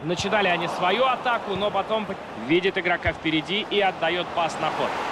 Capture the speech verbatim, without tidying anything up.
Начинали они свою атаку, но потом видит игрока впереди и отдает пас на ход.